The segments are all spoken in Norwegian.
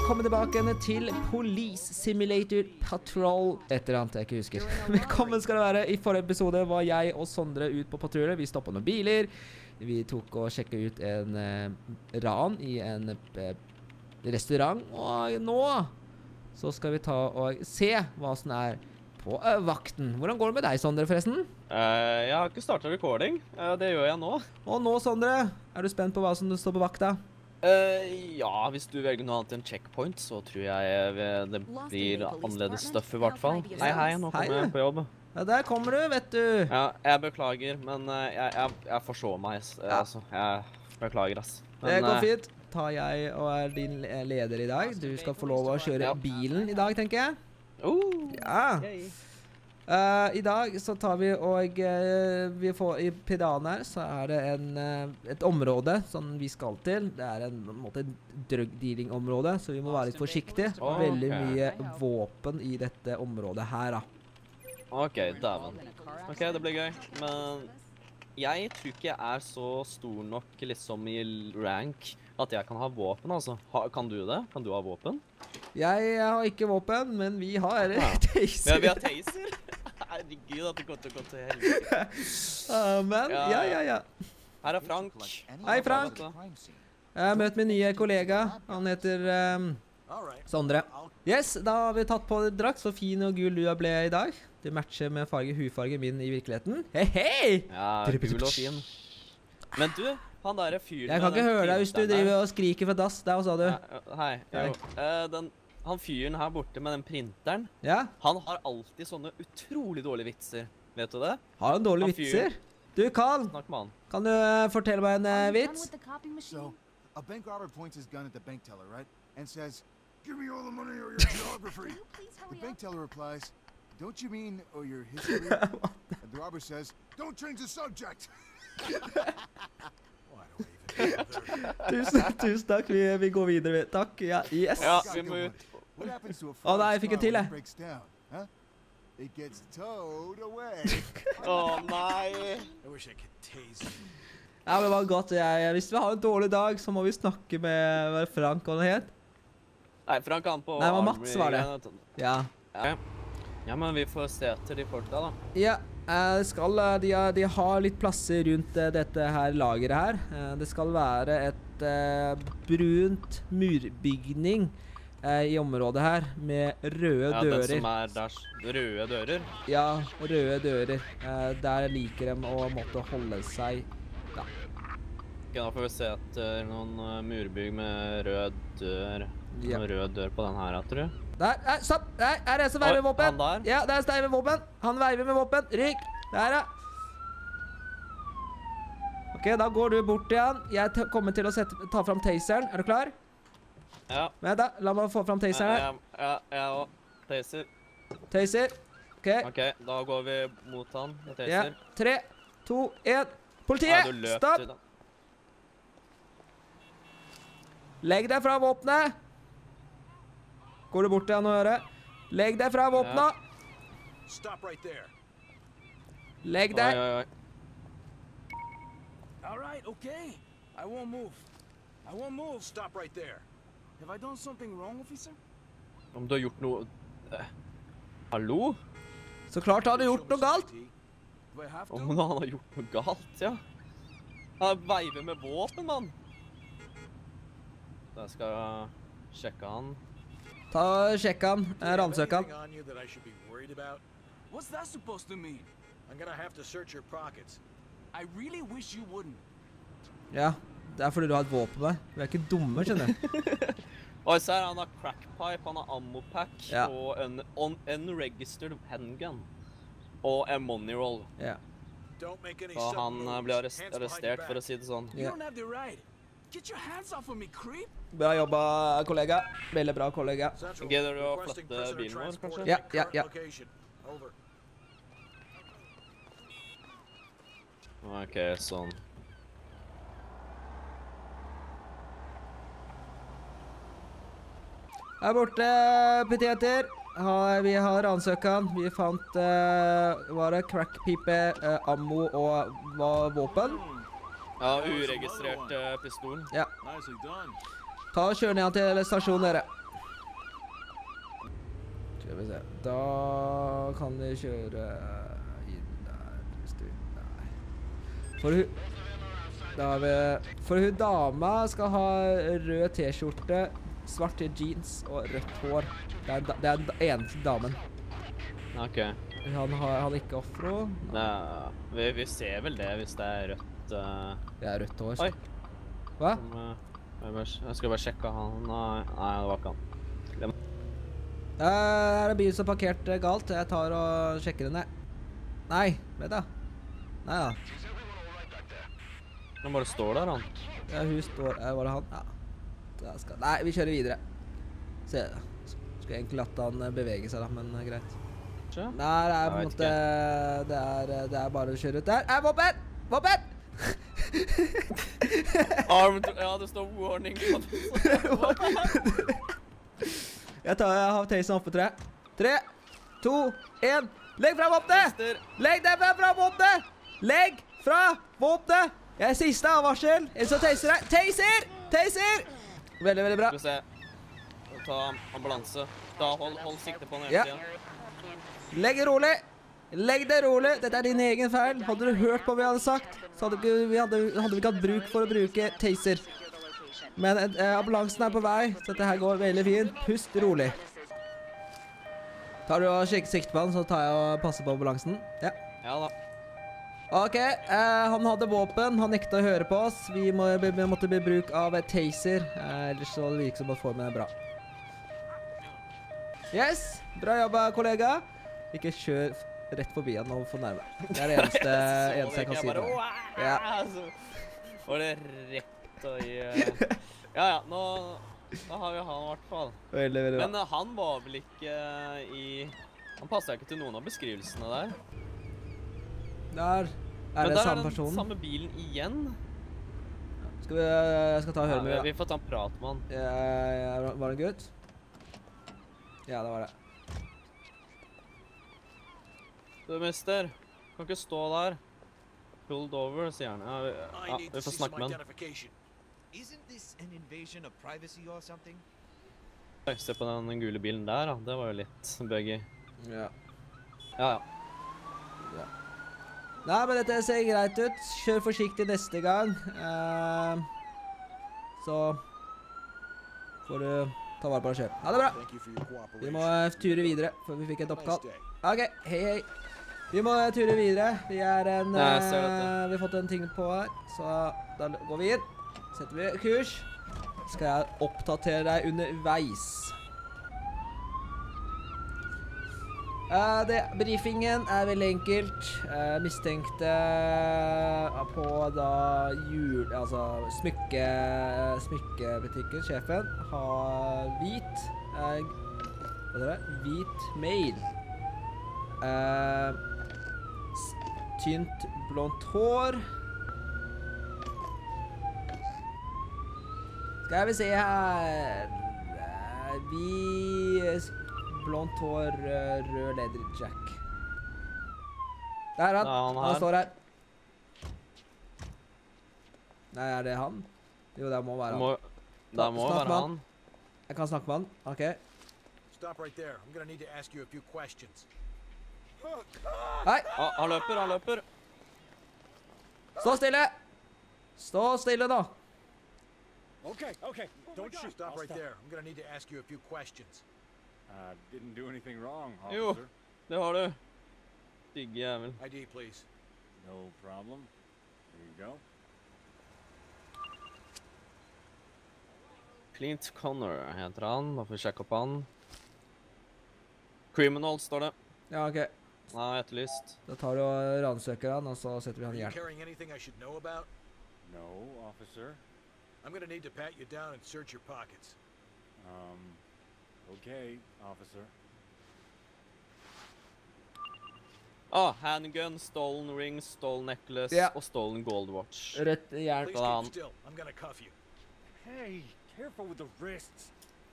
velkommen tilbake til Police Simulator Patrol. Et eller annet jeg ikke husker. Velkommen skal det være. I forrige episode var jeg og Sondre ut på patrulje. Vi stoppet noen biler. Vi tok og sjekket ut en ran i en restaurant. Og nå så skal vi ta og se hva som på vakten. Hvordan går det med deg, Sondre, forresten? Jeg har ikke startet recording. Det gjør jeg nå. Og nå, Sondre, du spent på hva som står på vakta? Ja, hvis du velger noe annet enn checkpoint, så tror jeg det blir annerledes stuff i hvert fall. Hei, nå kommer jeg på jobb. Ja, der kommer du, vet du. Ja, jeg beklager, men jeg forså meg, altså. Jeg beklager, ass. Men, det går fint. Tar jeg og din leder i dag. Du skal få lov å kjøre bilen i dag, tenker jeg. Ja. I dag så tar vi og vi får i pedalen her, så det et område som vi skal til. Det en måte drug dealing område, så vi må være litt forsiktige. Veldig mye våpen i dette området her da. Ok, dæven. Ok, det blir gøy. Men jeg tror ikke jeg så stor nok liksom i rank at jeg kan ha våpen, altså. Kan du det? Kan du ha våpen? Jeg har ikke våpen, men vi har taser. Ja, vi har taser? Herregud, at det går til helvete. Men, ja. Her Frank. Hei, Frank. Jeg har møtt min nye kollega. Han heter Sondre. Yes, da har vi tatt på drakt. Så fin og gul du ble i dag. Det matcher med hudfargen min i virkeligheten. Hei! Ja, gul og fin. Men du, han der fyren... Jeg kan ikke høre deg hvis du driver og skriker fra dass. Der, hva sa du? Hei. Han fyren her borte med den printeren, han har alltid sånne utrolig dårlige vitser. Vet du det? Har han dårlige vitser? Du, Carl, kan du fortelle meg en vits? So, a bank robber points his gun at the bank teller, right? And says, "Give me all the money or your geography." The bank teller replies, "Don't you mean, or your history?" And the robber says, "Don't change the subject." Tusen takk, vi går videre. Takk, ja, yes. Ja, vi må ut. Nei, jeg fikk en til, jeg. It gets towed away. Nei. Ja, men det var godt. Hvis vi har en dårlig dag, så må vi snakke med Frank og noe helt. Nei, Frank han på... Nei, det var Mats, var det. Ja. Ja, men vi får se etter de folka da. Ja, de har litt plasser rundt dette her lageret her. Det skal være et brunt murbygning i området her, med røde dører. Ja, den som der røde dører? Ja, røde dører. Der liker de å måtte holde seg. Ja. Ok, da får vi se etter noen murbygg med rød dør. Noen rød dør på den her, tror du? Der, stopp! Der det som veiver med våpen. Han der? Ja, der står med våpen. Han veiver med våpen. Rygg! Der, ja. Ok, da går du bort til han. Jeg kommer til å ta fram taseren. Du klar? Ja. Vent da, la meg få fram taseren her. Ja, og taser. Taser. Ok. Ok, da går vi mot han med taser. Ja, 3, 2, 1. Politiet! Stopp! Legg deg fra våpenet. Går du bort til han og gjøre? Legg deg fra våpenet. Legg deg. All right, okay. I won't move. I won't move. Stop right there. Have I done something wrong, officer? Om du har gjort noe... Hallo? Så klart har du gjort noe galt. Om han har gjort noe galt, ja. Han veiver med våpen, mann. Så jeg skal sjekke han. Sjekk han, ransøk han. What's that supposed to mean? I'm gonna have to search your pockets. I really wish you wouldn't. Ja, det fordi du har et våpen med. Vi ikke dumme, skjønner du. Oi, så han har crackpipe, han har ammo pack, og en unregistered handgun. Og en money roll. Ja. Så han ble arrestert, for å si det sånn. You don't have the right. Get your hands off of me, creep. Bra jobba, kollega. Veldig bra, kollega. Gidder du å flytte bilen vår, kanskje? Ja. Ok, sånn. Her borte, petiter. Vi har ransøket han. Vi fant, var det crackpipe, ammo og våpen. Ja, uregistrert pistol. Ja. Ta og kjør ned til stasjonen, dere. Skal vi se. Da kan vi kjøre inn der. Nei. For hun dama skal ha rød t-skjorte, svarte jeans og rødt hår. Det er den eneste damen. Ok. Han har ikke offro. Nei, vi ser vel det hvis det er rødt... Det er rødt hår. Oi. Hva? Jeg skal bare sjekke han. Nei, det var ikke han. Er det bil som er parkert galt? Jeg tar og sjekker den. Nei, vet du. Nei da. Han bare står der, han. Ja, hun står... Var det han? Ja. Nei, vi kjører videre. Se. Skulle egentlig latt han bevege seg da, men greit. Ikke? Nei, det er på en måte... Det er bare å kjøre ut der. Våpen! Våpen! Ja, det står warning. Jeg har tasen oppe, 3, 2, 1. Legg fra våpnet! Legg det fra våpnet! Legg fra våpnet! Jeg er siste avvarsel. Ellers så taser deg. Taser! Taser! Veldig, veldig bra. Skal vi se. Ta ambulanse. Da hold sikte på den hele tiden. Legg det rolig. Legg det rolig. Dette er din egen feil. Hadde du hørt på hva vi hadde sagt, så hadde vi ikke hatt bruk for å bruke taser. Men ambulansen er på vei, så dette her går veldig fint. Pust rolig. Tar du og sjekker sikte på den, så tar jeg og passer på ambulansen. Ja. Ja da. Ok, han hadde våpen, han nekta å høre på oss. Vi måtte bli bruk av taser, ellers så det virker som at formen er bra. Yes, bra jobba, kollega. Ikke kjør rett forbi han og få nærme. Det er det eneste jeg kan si. Ja. Var det rett og i... Ja, nå har vi han i hvert fall. Veldig, veldig bra. Men han var vel ikke i... Han passet ikke til noen av beskrivelsene der. Der er det samme personen. Men der er den samme bilen igjen. Jeg skal ta og høre med. Vi får ta en prat med han. Var det en gutt? Ja, det var det. Du, mister. Kan ikke stå der. Pulled over, sier han. Ja, vi får snakke med han. Se på den gule bilen der, da. Det var jo litt buggy. Ja. Ja. Nei, men dette ser greit ut. Kjør forsiktig neste gang. Så får du ta vare på deg selv. Ha det bra. Vi må ture videre, for vi fikk et oppkall. Ok, hei. Vi må ture videre. Vi har fått en ting på her, så da går vi inn. Setter vi kurs. Skal jeg oppdatere deg underveis. Briefingen er veldig enkelt. Mistenkte på da smykkebutikken, sjefen, har hvit mail. Tynt blondt hår. Skal vi se her. Blondt hår, rød lederjack. Der er han. Han står her. Nei, er det han? Jo, det må være han. Det må være han. Jeg kan snakke med han. Ok. Stop right there. I'm gonna need to ask you a few questions. Hei! Han løper. Stå stille! Stå stille nå. Okay. Don't shoot. Stop right there. I'm gonna need to ask you a few questions. Didn't do anything wrong, Jo, officer. det har du. Digge jævel. ID, please. No problem. Here you go. Clint Connor heter han. Da får vi sjekke opp han. Criminal står det. Ja, ok. Nei, etterlyst. Da tar du og ransøker han, og så setter vi han i Are you hjelp. carrying anything I should know about? No, officer. I'm gonna need to pat you down and search your pockets. Okay, officer. Handgun, stolen ring, stolen necklace Ja. og stolen gold watch. Rødt hjelp. Please keep still. I'm gonna cuff you. Hey, careful with the wrists.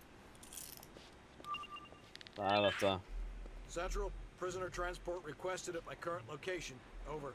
Der, vet du. Central, prisoner transport requested at my current location. Over.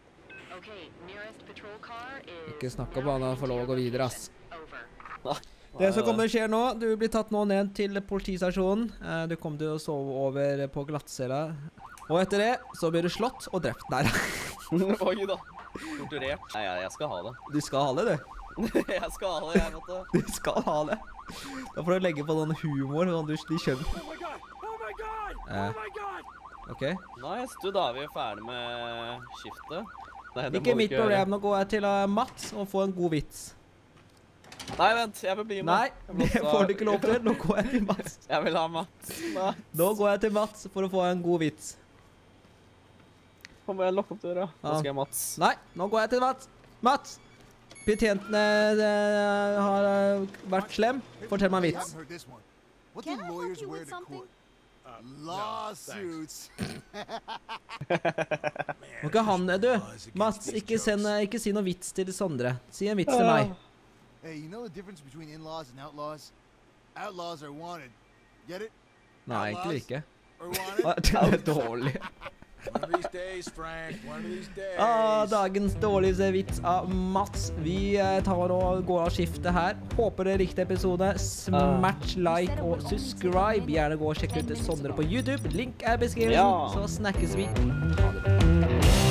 Ikke snakk om han får lov å gå videre, ass. Det som kommer til å skje nå, du blir tatt nå ned til politistasjonen. Du kommer til å sove over på glattcella. Og etter det, så blir du slått og drept. Nei. Oi da. Torturert. Nei, jeg skal ha det. Du skal ha det, du. Jeg skal ha det, jeg vet det. Du skal ha det. Da får du legge på sånn humor, sånn de skjønner. Oh my god! Oh my god! Oh my god! Ok. Nice, du, da er vi ferdig med skiftet. Nei, det Ikke må vi mitt gjøre. problem. Nå går jeg til Mats og får en god vits. Nei, vent, jeg vil bli med. Nei, det får du ikke lov til. Nå går jeg til Mats. Jeg vil ha Mats. Nå går jeg til Mats for å få en god vits. Kom, jeg lukker opp døra. Nå skal jeg Mats. Nei, nå går jeg til Mats. Mats! Betjentene har vært slem. Fortell meg en vits. Haven't heard this one. What Can do I help lawyers you wear with to something? court? Lawsuits. Må ikke han, du. Mats, ikke si noe vits til Sondre. Si en vits til meg. Hey, you know the difference between in-laws and outlaws? Outlaws are wanted. Get it? Nei, egentlig ikke. Or wanted? Det er dårlig. One of these days, Frank. One of these days. Dagens dårligste vits av Mats. Vi tar og går av skiftet her. Håper det er riktig episode. Smash like og subscribe. Gjerne gå og sjekke ut Sondre på YouTube. Link er i beskrivelsen. Så snakkes vi. Ha det bra.